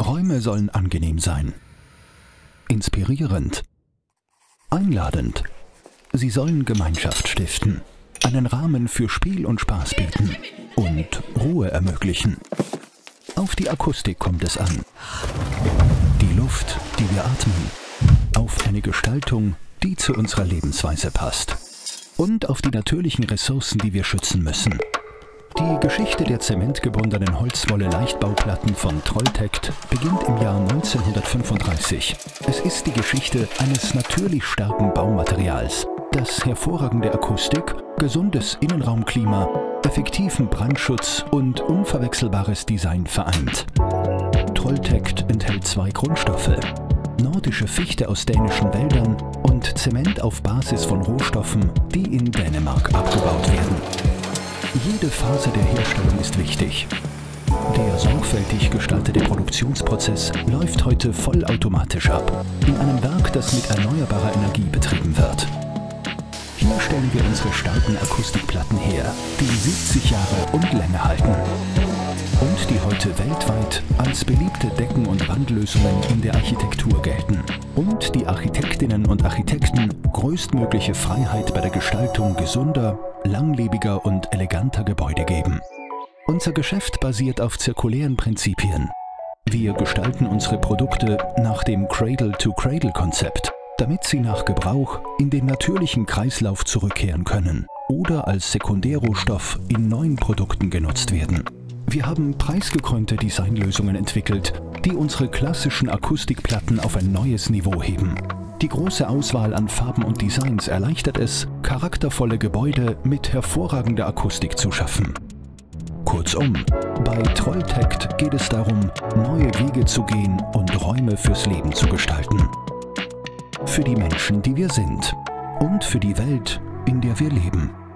Räume sollen angenehm sein, inspirierend, einladend. Sie sollen Gemeinschaft stiften, einen Rahmen für Spiel und Spaß bieten und Ruhe ermöglichen. Auf die Akustik kommt es an. Die Luft, die wir atmen. Auf eine Gestaltung, die zu unserer Lebensweise passt. Und auf die natürlichen Ressourcen, die wir schützen müssen. Die Geschichte der zementgebundenen Holzwolle-Leichtbauplatten von Trolltect beginnt im Jahr 1935. Es ist die Geschichte eines natürlich starken Baumaterials, das hervorragende Akustik, gesundes Innenraumklima, effektiven Brandschutz und unverwechselbares Design vereint. Trolltect enthält 2 Grundstoffe: nordische Fichte aus dänischen Wäldern und Zement auf Basis von Rohstoffen, die in Dänemark abgebaut werden. Jede Phase der Herstellung ist wichtig. Der sorgfältig gestaltete Produktionsprozess läuft heute vollautomatisch ab, in einem Werk, das mit erneuerbarer Energie betrieben wird. Hier stellen wir unsere starken Akustikplatten her, die 70 Jahre und länger halten. Und die heute weltweit als beliebte Decken- und Wandlösungen in der Architektur gelten. Und die Architektinnen und Architekten größtmögliche Freiheit bei der Gestaltung gesunder, langlebiger und eleganter Gebäude geben. Unser Geschäft basiert auf zirkulären Prinzipien. Wir gestalten unsere Produkte nach dem Cradle-to-Cradle-Konzept, damit sie nach Gebrauch in den natürlichen Kreislauf zurückkehren können oder als Sekundärrohstoff in neuen Produkten genutzt werden. Wir haben preisgekrönte Designlösungen entwickelt, die unsere klassischen Akustikplatten auf ein neues Niveau heben. Die große Auswahl an Farben und Designs erleichtert es, charaktervolle Gebäude mit hervorragender Akustik zu schaffen. Kurzum, bei Trolltect geht es darum, neue Wege zu gehen und Räume fürs Leben zu gestalten. Für die Menschen, die wir sind und für die Welt, in der wir leben.